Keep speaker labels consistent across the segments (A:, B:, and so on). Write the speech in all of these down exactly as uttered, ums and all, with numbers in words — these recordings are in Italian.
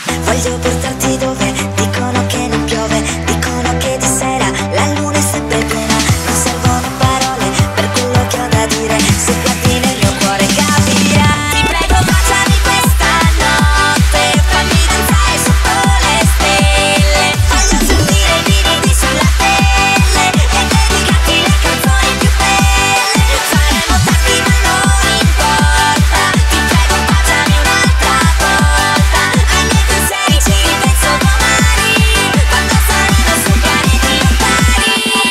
A: Voglio portarti dove dicono che non piove, dicono che di sera la luna è sempre piena. Non servono parole per quello che ho da dire, se guardi nel mio cuore capirai. Ti prego baciami questa notte, fammi danzare sotto le stelle, voglio sentire i brividi sulla pelle e dedicarti le canzoni più belle. Faremo tardi ma non importa, ti prego baciami un'altra volta. Ai miei pensieri ci ripenso domani, quando saremo su pianeti lontani.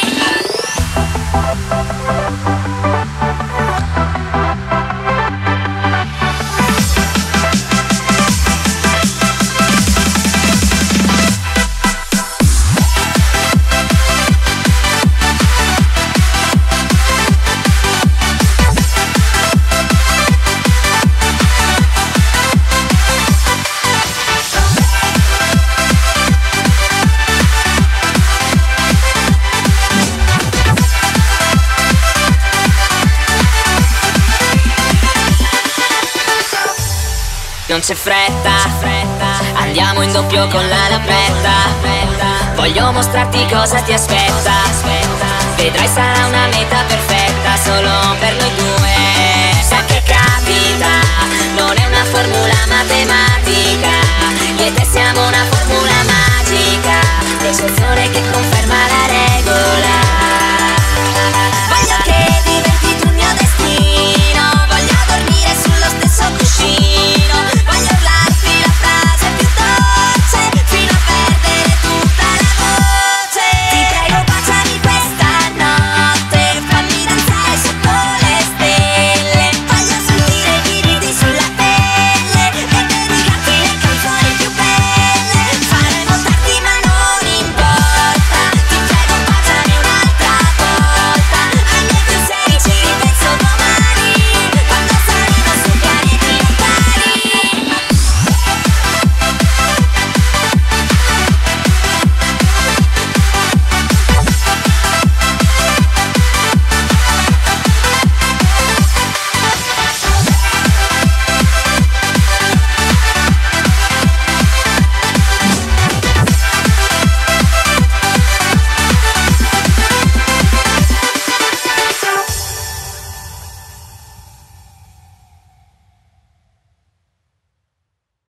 B: Non c'è fretta, andiamo in doppio con la lampetta. Voglio mostrarti cosa ti aspetta, vedrai sarà una meta perfetta solo per noi due. Sa che capita, non è una formula matematica,